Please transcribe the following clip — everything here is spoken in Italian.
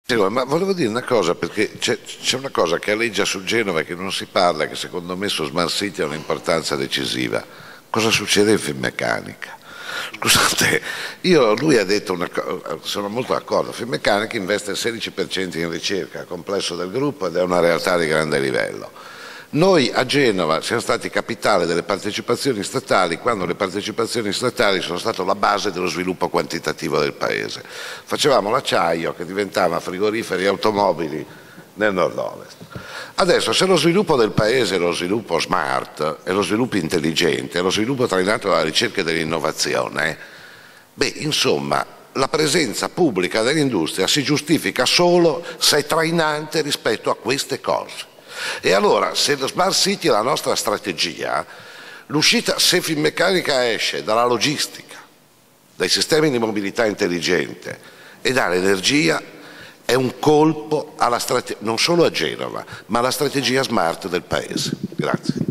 Sì, ma volevo dire una cosa, perché c'è una cosa che aleggia su Genova e che non si parla, che secondo me su Smart City ha un'importanza decisiva. Cosa succede in Finmeccanica? Scusate, lui ha detto una cosa, sono molto d'accordo, Finmeccanica investe il 16% in ricerca, complesso del gruppo, ed è una realtà di grande livello. Noi a Genova siamo stati capitale delle partecipazioni statali quando le partecipazioni statali sono state la base dello sviluppo quantitativo del paese. Facevamo l'acciaio che diventava frigoriferi e automobili nel nord-ovest. Adesso, se lo sviluppo del paese è lo sviluppo smart, è lo sviluppo intelligente, è lo sviluppo trainato dalla ricerca e dall'innovazione, beh, insomma, la presenza pubblica dell'industria si giustifica solo se è trainante rispetto a queste cose. E allora, se lo Smart City è la nostra strategia, l'uscita, se Finmeccanica esce dalla logistica, dai sistemi di mobilità intelligente e dall'energia, è un colpo alla non solo a Genova, ma alla strategia smart del Paese. Grazie.